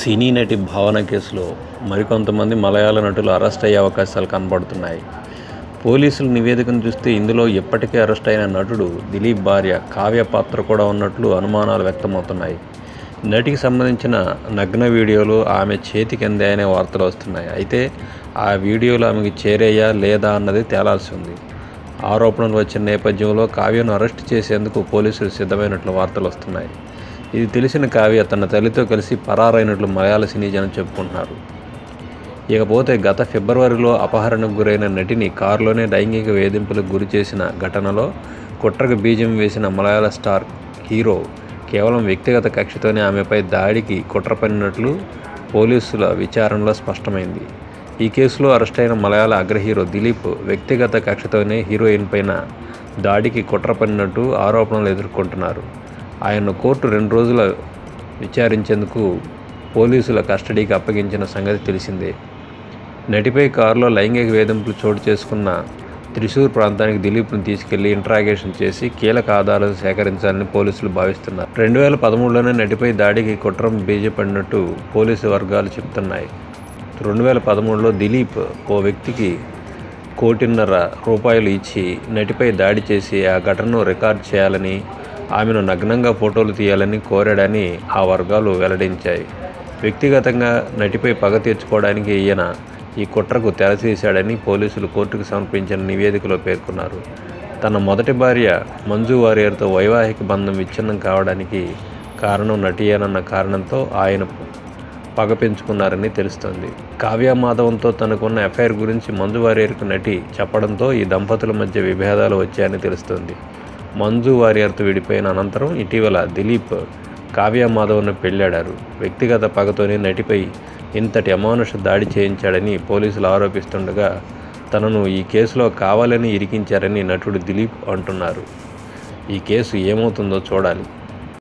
సినీ నటి భావన కేసులో మరికొంతమంది మలయాళ నటులు అరెస్ట్ అయ్యే అవకాశాలు కనబడుతున్నాయి. పోలీసుల నివేదికను చూస్తే ఇందులో ఇప్పటికే అరెస్ట్ అయిన నటుడు దిలీప్ భార్య కావ్య పాత్ర కూడా ఉన్నట్లు అనుమానాలు వ్యక్తమవుతున్నాయి. నటికి సంబంధించిన నగ్న వీడియోలు ఆమె చేతికి అందాయనే వార్తలు వస్తున్నాయి. అయితే ఆ వీడియోలు ఆమెకి చేరాయా లేదా అన్నది తేలాల్సి ఉంది. ఆరోపణలు వచ్చిన నేపథ్యంలో కావ్యను అరెస్ట్ చేసేందుకు పోలీసులు సిద్ధమైనట్లు వార్తలు వస్తున్నాయి. ఇది తెలిసిన కావ్య తన తల్లితో కలిసి పరారైనట్లు మలయాళ సినీ జనం చెప్పుకుంటున్నారు. ఇకపోతే గత ఫిబ్రవరిలో అపహరణకు గురైన నటిని కారులోనే లైంగిక వేధింపులకు గురి చేసిన ఘటనలో కుట్రకు బీజం వేసిన మలయాళ స్టార్ హీరో కేవలం వ్యక్తిగత కక్షతోనే ఆమెపై దాడికి కుట్ర పన్నినట్లు పోలీసుల విచారణలో స్పష్టమైంది. ఈ కేసులో అరెస్ట్ అయిన మలయాళ అగ్ర హీరో దిలీప్ వ్యక్తిగత కక్షతోనే హీరోయిన్ పైన దాడికి కుట్ర పన్నినట్టు ఆరోపణలు ఎదుర్కొంటున్నారు. ఆయన్ను కోర్టు 2 రోజుల విచారించేందుకు పోలీసుల కస్టడీకి అప్పగించిన సంగతి తెలిసిందే. నటిపై కారులో లైంగిక వేధింపులు చోటు చేసుకున్న త్రిశూర్ ప్రాంతానికి దిలీప్ను తీసుకెళ్లి ఇంట్రాగేషన్ చేసి కీలక ఆధారాలు సేకరించాలని పోలీసులు భావిస్తున్నారు. 2013లోనే నటిపై దాడికి కుట్ర బీజపడినట్టు పోలీసు వర్గాలు చెబుతున్నాయి. 2013లో దిలీప్ ఓ వ్యక్తికి ₹1,50,00,000 ఇచ్చి నటిపై దాడి చేసి ఆ ఘటనను రికార్డ్ చేయాలని, ఆమెను నగ్నంగా ఫోటోలు తీయాలని కోరాడని ఆ వర్గాలు వెల్లడించాయి. వ్యక్తిగతంగా నటిపై పగ తీర్చుకోవడానికి ఈయన ఈ కుట్రకు తెరతీశాడని పోలీసులు కోర్టుకు సమర్పించిన నివేదికలో పేర్కొన్నారు. తన మొదటి భార్య మంజు వారియర్తో వైవాహిక బంధం విచ్ఛిన్నం కావడానికి కారణం నటియేనన్న కారణంతో ఆయన పగ పెంచుకున్నారని తెలుస్తోంది. కావ్య మాధవన్తో తనకున్న ఎఫ్ఐఆర్ గురించి మంజు వారియర్కు నటి చెప్పడంతో ఈ దంపతుల మధ్య విభేదాలు వచ్చాయని తెలుస్తోంది. మంజు వారియర్తో విడిపోయిన అనంతరం ఇటీవల దిలీప్ కావ్య మాధవన్ను పెళ్లాడారు. వ్యక్తిగత పగతోనే నటిపై ఇంతటి అమానుష దాడి చేయించాడని పోలీసులు ఆరోపిస్తుండగా తనను ఈ కేసులో కావాలని ఇరికించారని నటుడు దిలీప్ అంటున్నారు. ఈ కేసు ఏమవుతుందో చూడాలి.